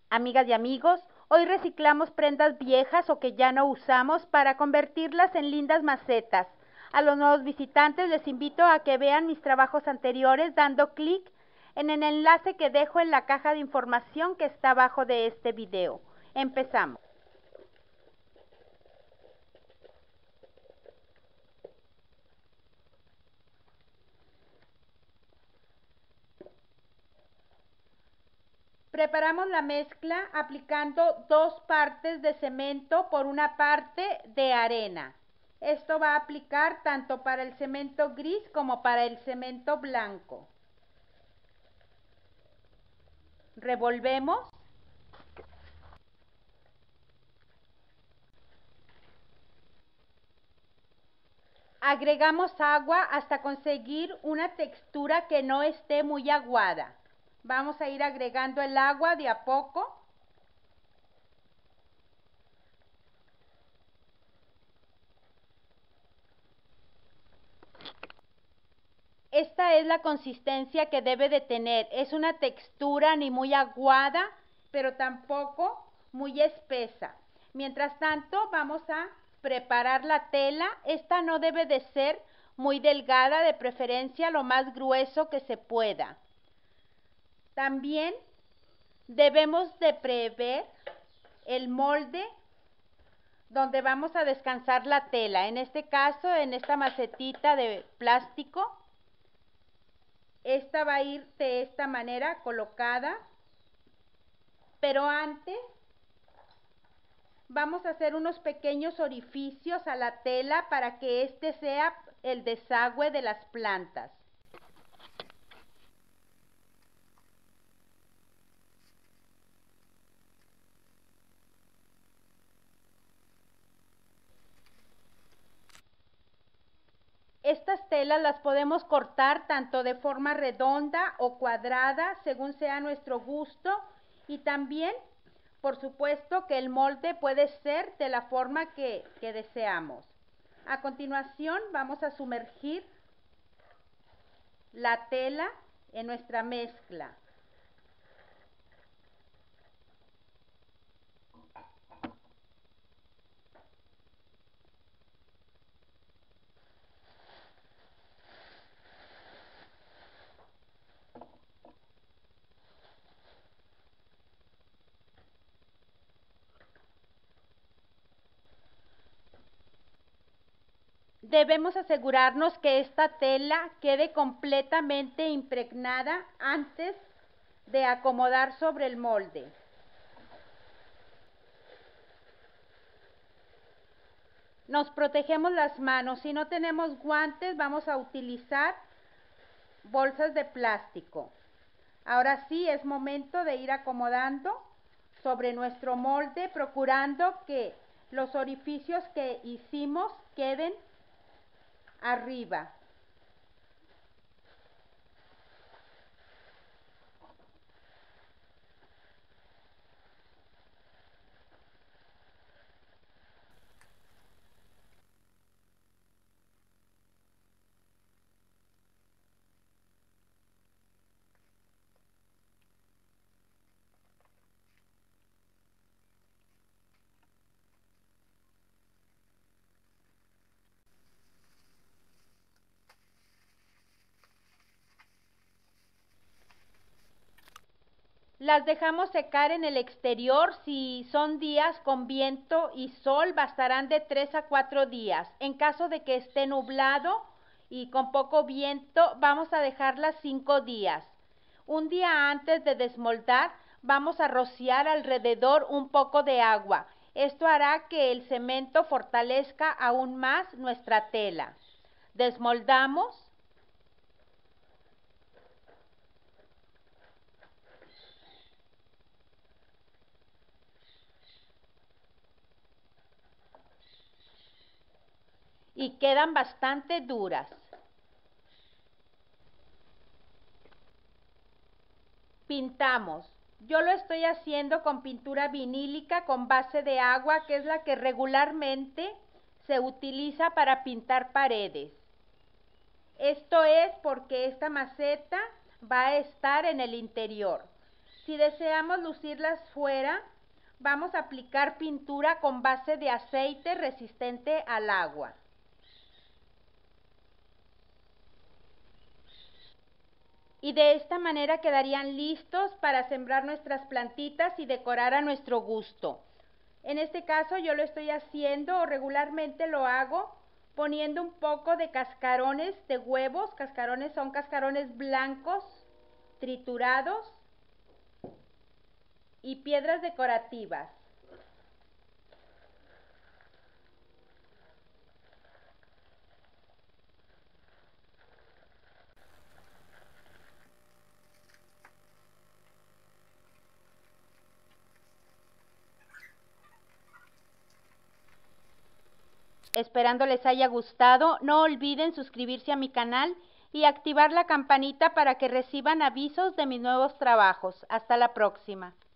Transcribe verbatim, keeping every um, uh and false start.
Amigas y amigos, hoy reciclamos prendas viejas o que ya no usamos para convertirlas en lindas macetas. A los nuevos visitantes les invito a que vean mis trabajos anteriores dando clic en el enlace que dejo en la caja de información que está abajo de este video. Empezamos. Preparamos la mezcla aplicando dos partes de cemento por una parte de arena. Esto va a aplicar tanto para el cemento gris como para el cemento blanco. Revolvemos. Agregamos agua hasta conseguir una textura que no esté muy aguada. Vamos a ir agregando el agua de a poco. Esta es la consistencia que debe de tener. Es una textura ni muy aguada, pero tampoco muy espesa. Mientras tanto, vamos a preparar la tela. Esta no debe de ser muy delgada, de preferencia lo más grueso que se pueda. También debemos de prever el molde donde vamos a descansar la tela. En este caso, en esta macetita de plástico. Esta va a ir de esta manera colocada, pero antes vamos a hacer unos pequeños orificios a la tela para que este sea el desagüe de las plantas. Estas telas las podemos cortar tanto de forma redonda o cuadrada, según sea nuestro gusto, y también, por supuesto, que el molde puede ser de la forma que, que deseamos. A continuación, vamos a sumergir la tela en nuestra mezcla. Debemos asegurarnos que esta tela quede completamente impregnada antes de acomodar sobre el molde. Nos protegemos las manos. Si no tenemos guantes, vamos a utilizar bolsas de plástico. Ahora sí es momento de ir acomodando sobre nuestro molde, procurando que los orificios que hicimos queden arriba. Las dejamos secar en el exterior. Si son días con viento y sol, bastarán de tres a cuatro días. En caso de que esté nublado y con poco viento, vamos a dejarlas cinco días. Un día antes de desmoldar, vamos a rociar alrededor un poco de agua. Esto hará que el cemento fortalezca aún más nuestra tela. Desmoldamos. Y quedan bastante duras. Pintamos. Yo lo estoy haciendo con pintura vinílica con base de agua, que es la que regularmente se utiliza para pintar paredes. Esto es porque esta maceta va a estar en el interior. Si deseamos lucirlas fuera, vamos a aplicar pintura con base de aceite resistente al agua. Y de esta manera quedarían listos para sembrar nuestras plantitas y decorar a nuestro gusto. En este caso yo lo estoy haciendo, o regularmente lo hago, poniendo un poco de cascarones de huevos. Cascarones son cascarones blancos, triturados, y piedras decorativas. Esperando les haya gustado, no olviden suscribirse a mi canal y activar la campanita para que reciban avisos de mis nuevos trabajos. Hasta la próxima.